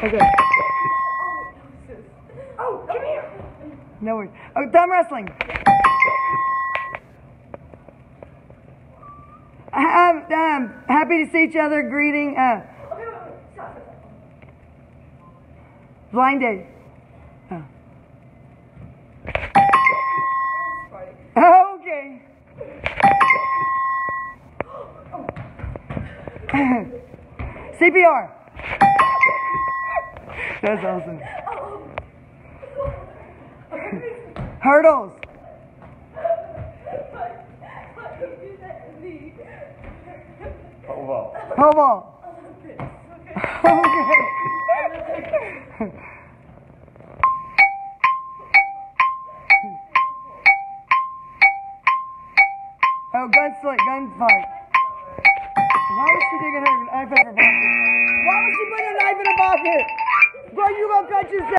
Okay. Oh, come here. No worries. Oh, thumb wrestling. Happy to see each other. Greeting. Stop. Blind date. Oh. Okay. CPR. That's awesome. Hurdles. Pole vault. Okay. Oh, gunfight. Why was she taking her knife in her pocket? Why was she putting a knife in her pocket? Bro, you gonna cut yourself?